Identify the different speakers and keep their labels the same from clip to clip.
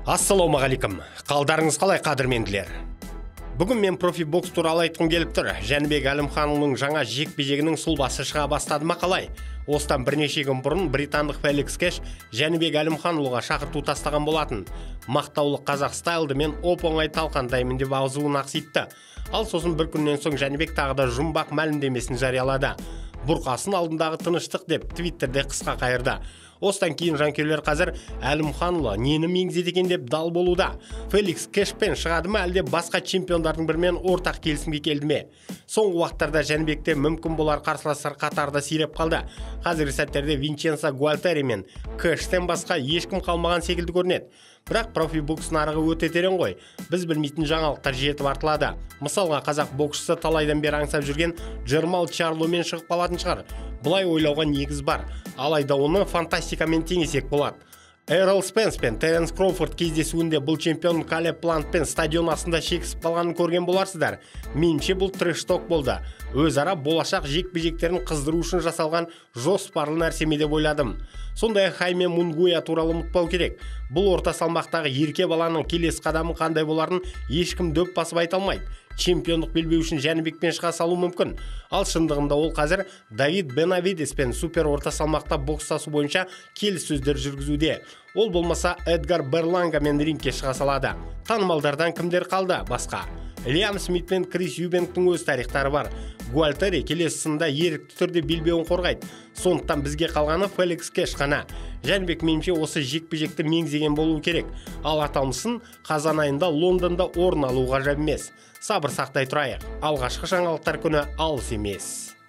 Speaker 1: Ассалаумағалейкум. Қалдарыңыз қалай, қадірменділер? Бүгін мен профи-бокс туралы айтқым келіп тұр. Жәнібек Әлімханұлының жаңа жекпе-жегінің сұлбасы шыға бастады ма қалай? Осыдан бірнеше күн бұрын британдық Феликс Кеш Жәнібек Әлімханұлға шақырту тастаған болатын. Мақтаулы қазақ стайлды мен оп-оңай талқандаймын деп аузуын ақситты. Ал сосын бір күннен соң Жәнібек тағы да жұмбақ мәлімдемесін жариялады. Бұрқасын алдындағы тыныштық деп Твиттерде қысқа қайырды. Осыдан кейін жанкүйерлер қазір Әлімханұлы нені меңзеді екен деп дал болуда. Феликс Кешпен шығады ма, әлде басқа чемпиондардың бірімен ортақ келісімге келді ме? Соңғы уақыттарда Жәнібекте мүмкін болар қарсыластар қатарда сиреп қалды. Қазіргі сәттерде Винченцо Гуальтери мен Кештен басқа ешкім қалмаған секілді көрінеді. Бірақ профи-бокс нарығы өте терең ғой. Біз білмейтін жаңалықтар жетіп артылады. Мысалға, қазақ боксшысы талайдан бері аңсап жүрген Джермал Чарломен шығып қалатын шығар. Бұлай ойлауға негіз бар. Алайда оны фантастикамен теңесек болады. Эрл Спенс пен Теренс Кроуфорд кездесуінде бұл чемпион Калеб Плантпен стадион астында шекісіп қалғанын көрген боларсыздар. Меніңше бұл трэш-ток болды. Өзара болашақ жекпе-жектерін қыздыру үшін жасалған жоспарлы нәрсеме деп ойладым. Сондай Хайме Мунгуя туралы ұмытпау керек. Бұл орта салмақтағы ерке баланың келесі қадамы қандай боларын ешкім дөп басып айта алмайды. Чемпиондық белбеу үшін Жәнібекпен шыға салу мүмкін. Ал шындығында ол қазір Давид Бенавидеспен супер орта салмақта бокстасу бойынша келіссөздер жүргізуде. Ол болмаса Эдгар Берлангамен рингке шыға салады. Танымалдардан кімдер қалды басқа? Лиам Смит пен Крис Юбенктің өз тарихтары бар. Гуальтери келесі сында ерікті түрде белбеуін қорғайды. Сондықтан бізге қалғаны Феликс Кеш қана. Жәнібек меніңше осы жекпе-жекті меңзеген болуы керек. Ал аталмысын қазан айында Лондонда орын алу ғажап емес. Сабыр сақтай тұрайық. Алғашқы жаңалықтар күні алыс емес.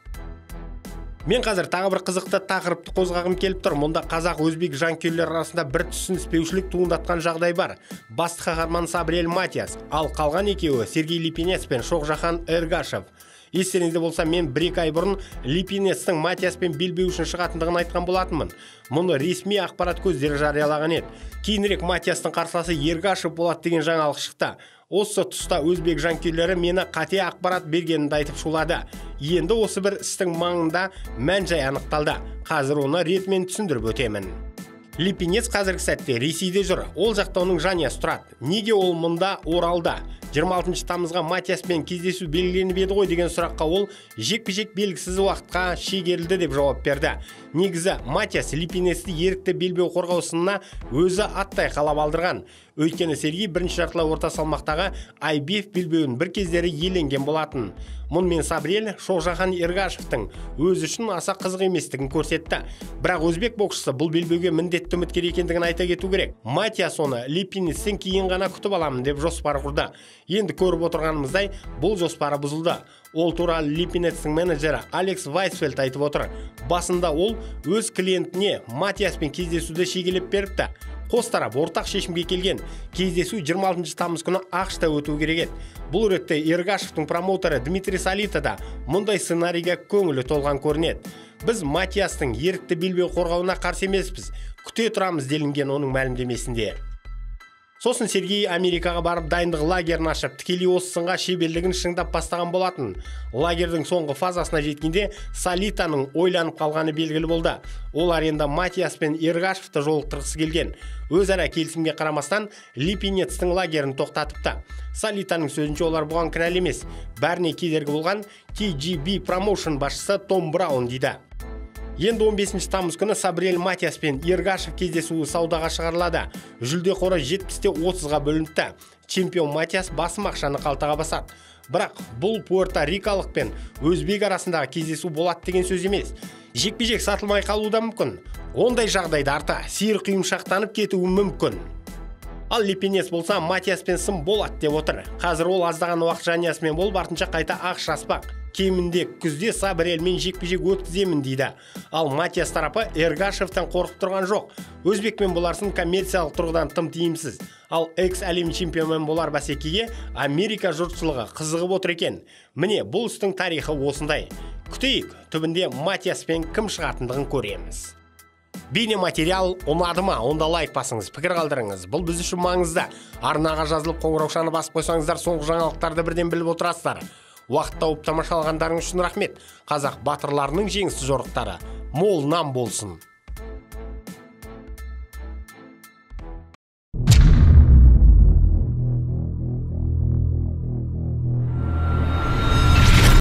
Speaker 1: Мен қазір тағы бір қызықты тақырыпты қозғағым келіп тұр. Мұнда қазақ-өзбек жанкүйерлер арасында бір түсініспеушілік туындатқан жағдай бар. Басты қаһарман Сабриэль Матиас, ал қалған екеуі Сергей Липинец пен Шоқжахан Эргашев. Естеріңізде болса, мен бір-екі ай бұрын Липинецтің Матиаспен белбеу үшін шығатындығын айтқан болатынмын. Мұны ресми ақпарат көздері жариялаған еді. Кейінірек Матиастың қарсыласы Эргашев болады деген жаңалық шықты. Осы тұста өзбек жанкүйерлері мені қате ақпарат бергенімді айтып шулады. Енді осы бір істің маңында мән-жай анықталды. Қазір оны ретімен түсіндіріп өтемін. Липинец қазіргі сәтте Ресейде жүр. Ол жақта оның жанұясы тұрады. Неге ол мұнда Оралда? 26 тамызға Матиаспен кездесу белгіленіп еді ғой деген сұраққа ол жекпе-жек белгісіз уақытқа шегерілді деп жауап берді. Негізі Матиас Липинецті ерікті белбеу қорғаусына өзі аттай қалап алдырған. Өйткені Сергей бірінші жартылай орта салмақтағы IBF белбеуін бір кездері иеленген болатын. Мұнымен Сабриэль Шоқжахан Эргашевтің өз үшін аса қызық еместігін көрсетті. Бірақ өзбек боксшысы бұл белбеуге міндетті үміткер екендігін айта кету керек. Матиас оны Липинецтен кейін ғана күтіп аламын деп жоспар құрды. Енді көріп отырғанымыздай бұл жоспары бұзылды. Ол туралы Липинецтің менеджері Алекс Вайсфельд айтып отыр. Басында ол өз клиентіне Матиаспен кездесуді шегелеп беріпті. Қос тарап ортақ шешімге келген. Кездесу 26 тамыз күні ақшта өту керек еді. Бұл ретте Эргашевтың промоутері Дмитрий Салита да мұндай сценарийге көңілі толған көрінеді. Біз Матиастың ерікті белбеу қорғауына қарсы емеспіз. Күте тұрамыз делінген оның мәлімдемесінде. Сосын Сергей Америкаға барып дайындық лагерін ашып, тікелей осы сынға шеберлігін шыңдап бастаған болатын. Лагердің соңғы фазасына жеткенде Салитаның ойланып қалғаны белгілі болды. Ол аренда Матиас пен Эргашевті жолықтырғысы келген. Өзара келісімге қарамастан Липинецтің лагерін тоқтатыпты. Салитаның сөзінше олар бұған кінәлі емес. Бәріне кедергі болған TGB Promotion басшысы Том Браун дейді. Енді 15 тамыз күні Сабриэль Матиас пен Эргашев кездесуі саудаға шығарылады. Жүлде қоры 70-те 30-ға бөлінді. Чемпион Матиас басым ақшаны қалтаға басады. Бірақ бұл Пуэрто-Рикалық пен өзбек арасындағы кездесу болады деген сөз емес. Жекпе-жек сатылмай қалуы да мүмкін. Ондай жағдайда арта сиыр құйымшақтанып кетуі мүмкін. Ал Липинец болса Матиаспен сын болады деп отыр. Қазір ол аздаған уақыт жанұясымен болып артынша қайта ақшаспақ. Кемінде күзде Сабриэльмен жекпе-жек өткіземін дейді. Ал Матиас тарапы Эргашевтен қорқып тұрған жоқ. Өзбекмен боларсын коммерциялық тұрғыдан тым тиімсіз. Ал экс-әлем чемпионмен болар бәсекеге Америка жұртшылығы қызығып отыр екен. Міне бұл істің тарихы осындай. Күтейік, түбінде Матиаспен кім шығатындығын көреміз. Бейнематериал ұнады ма? Онда лайк басыңыз, пікір қалдырыңыз. Бұл біз үшін маңызды. Арнаға жазылып қоңыраушаны басып қойсаңыздар соңғы жаңалықтарды бірден біліп отырасыздар. Уақыт тауып тамашалағандарыңыз үшін рахмет. Қазақ батырларының жеңісті жорықтары мол нам болсын.